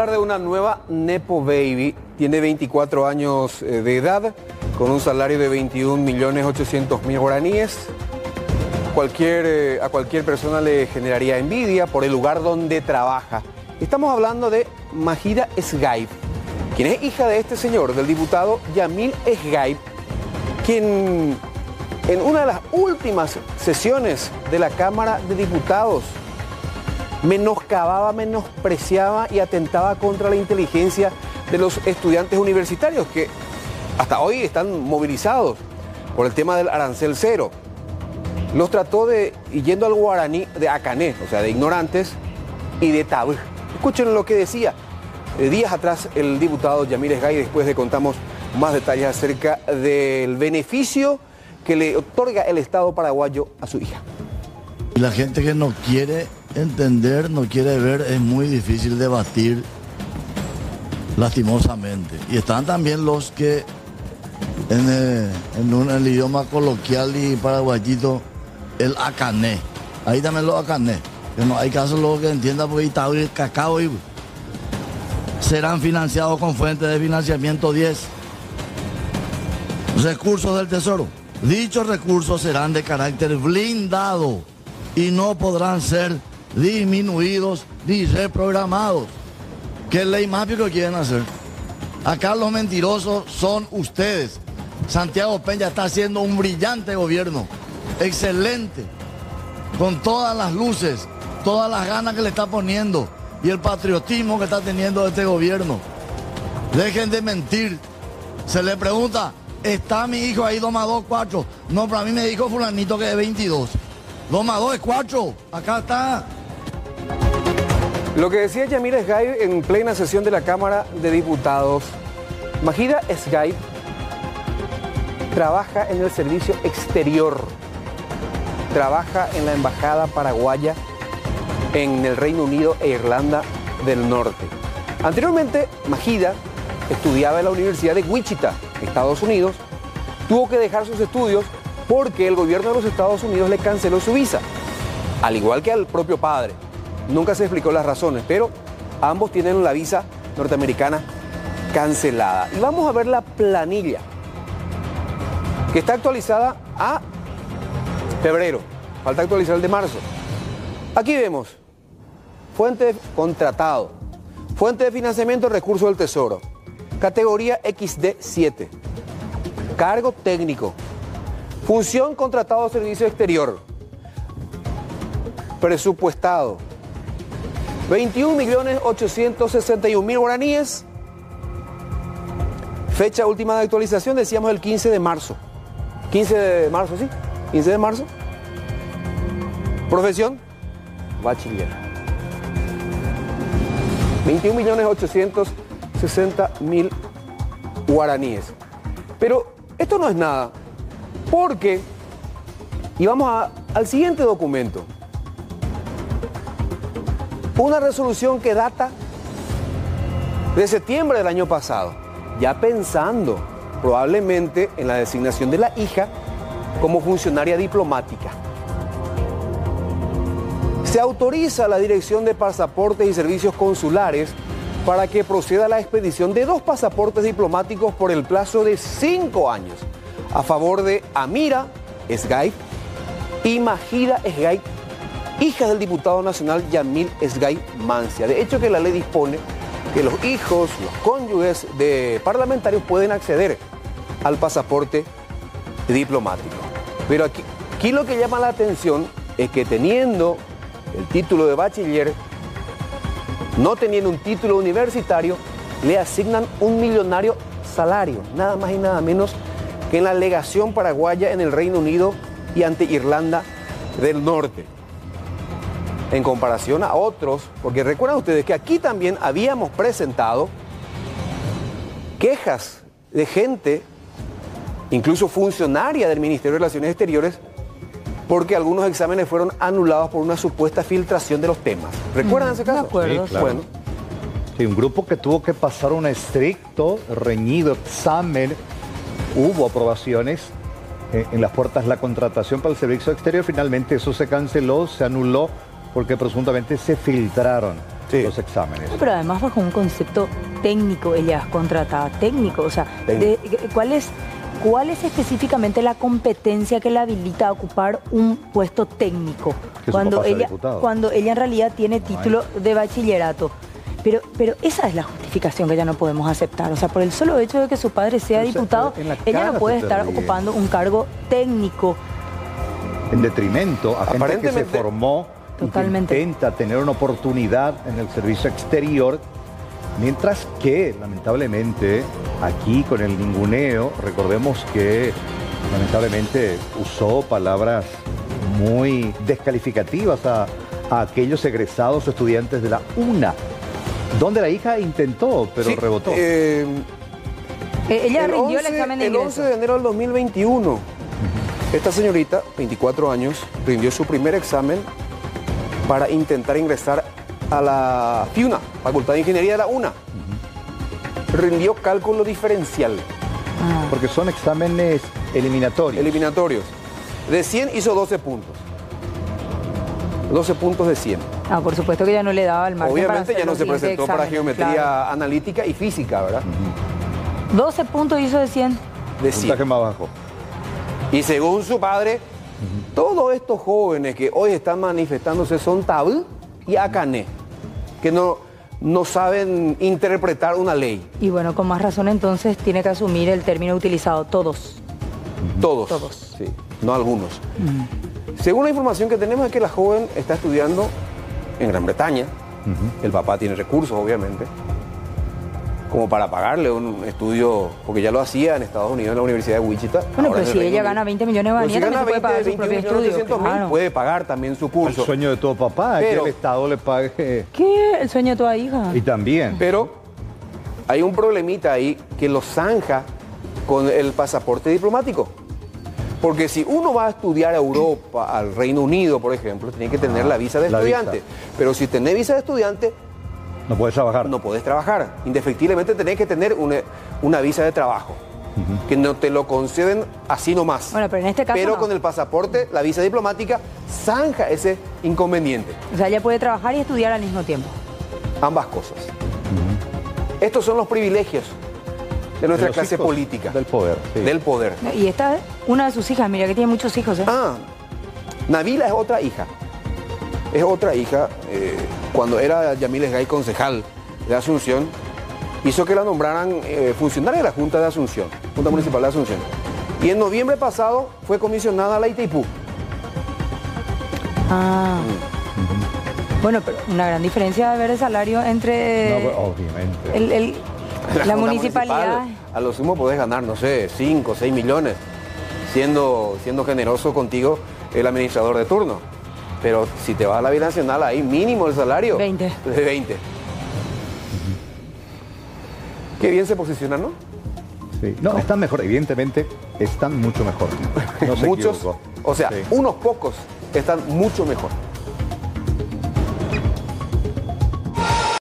hablar de una nueva Nepo Baby. Tiene 24 años de edad, con un salario de 21.800.000 guaraníes. A cualquier persona le generaría envidia por el lugar donde trabaja. Estamos hablando de Mahida Esgaib, quien es hija de este señor, del diputado Yamil Esgaib, quien en una de las últimas sesiones de la Cámara de Diputados menoscababa, menospreciaba y atentaba contra la inteligencia de los estudiantes universitarios que hasta hoy están movilizados por el tema del arancel cero. Los trató de, yendo al guaraní, de acané, o sea, de ignorantes y de tabú. Escuchen lo que decía días atrás el diputado Yamil Esgaib, y después le contamos más detalles acerca del beneficio que le otorga el Estado paraguayo a su hija. La gente que no quiere entender, no quiere ver, es muy difícil debatir, lastimosamente. Y están también los que en el idioma coloquial y paraguayito, el acané. Ahí también lo acané. Que no hay caso luego que entienda porque está el cacao y serán financiados con fuentes de financiamiento 10. Recursos del Tesoro. Dichos recursos serán de carácter blindado y no podrán ser disminuidos ni reprogramados. ¿Qué ley más que quieren hacer? Acá los mentirosos son ustedes. Santiago Peña está haciendo un brillante gobierno, excelente, con todas las luces, todas las ganas que le está poniendo y el patriotismo que está teniendo este gobierno. Dejen de mentir. Se le pregunta, ¿está mi hijo ahí 2 más 2, 4? No, para mí me dijo fulanito que es 22. 2 más 2 es 4. Acá está. Lo que decía Yamil Esgaib en plena sesión de la Cámara de Diputados. Mahida Esgaib trabaja en el servicio exterior. Trabaja en la Embajada Paraguaya en el Reino Unido e Irlanda del Norte. Anteriormente, Mahida estudiaba en la Universidad de Wichita, Estados Unidos. Tuvo que dejar sus estudios porque el gobierno de los Estados Unidos le canceló su visa, al igual que al propio padre. Nunca se explicó las razones, pero ambos tienen la visa norteamericana cancelada. Y vamos a ver la planilla, que está actualizada a febrero. Falta actualizar el de marzo. Aquí vemos fuente de contratado, fuente de financiamiento, recurso del Tesoro, categoría XD7, cargo técnico, función contratado servicio exterior, presupuestado 21.861.000 guaraníes. Fecha última de actualización, decíamos el 15 de marzo. 15 de marzo, ¿sí? 15 de marzo. Profesión, bachiller. 21.860.000 guaraníes. Pero esto no es nada, porque, y vamos al siguiente documento, una resolución que data de septiembre del año pasado, ya pensando probablemente en la designación de la hija como funcionaria diplomática. Se autoriza a la Dirección de Pasaportes y Servicios Consulares para que proceda a la expedición de 2 pasaportes diplomáticos por el plazo de 5 años a favor de Amira Esgaib y Mahida Esgaib, hija del diputado nacional Yamil Esgaib Mancia. De hecho, que la ley dispone que los hijos, los cónyuges de parlamentarios pueden acceder al pasaporte diplomático. Pero aquí lo que llama la atención es que teniendo el título de bachiller, no teniendo un título universitario, le asignan un millonario salario, nada más y nada menos que en la legación paraguaya en el Reino Unido y ante Irlanda del Norte. En comparación a otros, porque recuerdan ustedes que aquí también habíamos presentado quejas de gente, incluso funcionaria del Ministerio de Relaciones Exteriores, porque algunos exámenes fueron anulados por una supuesta filtración de los temas. ¿Recuerdan ese caso? De acuerdo. Sí, claro. Bueno. Sí, un grupo que tuvo que pasar un estricto, reñido examen. Hubo aprobaciones en las puertas de la contratación para el servicio exterior. Finalmente eso se canceló, se anuló, porque presuntamente se filtraron Sí. los exámenes. Pero además bajo un concepto técnico, ella es contratada técnico, o sea, ¿cuál es específicamente la competencia que la habilita a ocupar un puesto técnico? Que su papá sea diputado. Cuando ella en realidad tiene título de bachillerato. Pero esa es la justificación que ya no podemos aceptar. O sea, por el solo hecho de que su padre sea diputado, ella no puede estar ocupando un cargo técnico. En detrimento a gente que se formó y que intenta tener una oportunidad en el servicio exterior, mientras que, lamentablemente, aquí con el ninguneo, recordemos que, lamentablemente, usó palabras muy descalificativas a aquellos egresados estudiantes de la UNA, donde la hija intentó, pero rebotó. Ella rindió el examen de ingreso. El 11 de enero del 2021, esta señorita, 24 años, rindió su primer examen para intentar ingresar a la FIUNA, Facultad de Ingeniería de la UNA. Rindió cálculo diferencial. Porque son exámenes eliminatorios. Eliminatorios. De 100 hizo 12 puntos. 12 puntos de 100. Por supuesto que ya no le daba el margen. Obviamente para ya no se presentó para geometría analítica y física, ¿verdad? 12 puntos hizo de 100. De 100. Puntaje más bajo. Y según su padre, todos estos jóvenes que hoy están manifestándose son tabú y acané, que no saben interpretar una ley. Y bueno, con más razón entonces tiene que asumir el término utilizado, todos. Todos. Todos. Sí, no algunos. Según la información que tenemos es que la joven está estudiando en Gran Bretaña. El papá tiene recursos, obviamente, como para pagarle un estudio, porque ya lo hacía en Estados Unidos, en la Universidad de Wichita. Bueno, pero si ella gana 20 millones de guaraníes, también puede pagar su propio estudio. Claro. Puede pagar también su curso. El sueño de todo papá es que el Estado le pague. ¿Qué? El sueño de toda hija. Y también. Pero hay un problemita ahí que lo zanja con el pasaporte diplomático. Porque si uno va a estudiar a Europa, al Reino Unido, por ejemplo, tiene que tener la visa de estudiante. Pero si tenés visa de estudiante, no puedes trabajar. No puedes trabajar. Indefectiblemente tenés que tener una visa de trabajo. Que no te lo conceden así nomás. Bueno, pero en este caso Pero con el pasaporte, la visa diplomática, zanja ese inconveniente. O sea, ella puede trabajar y estudiar al mismo tiempo. Ambas cosas. Estos son los privilegios de nuestra clase política. Del poder. Sí. Del poder. Y esta es una de sus hijas, mira que tiene muchos hijos. Nabila es otra hija. Es otra hija. Cuando era Yamil Esgay concejal de Asunción, hizo que la nombraran funcionaria de la Junta de Asunción, Junta Municipal de Asunción. Y en noviembre pasado fue comisionada a la Itaipú. Bueno, pero una gran diferencia de ver el salario entre obviamente. La municipalidad. A lo sumo podés ganar, no sé, 5 o 6 millones, siendo generoso contigo el administrador de turno. Pero si te vas a la binacional, ahí mínimo el salario. 20. De 20. Qué bien se posiciona, ¿no? Sí. No, están mejor, evidentemente, están mucho mejor. No se Muchos, equivocó. o sea, unos pocos están mucho mejor.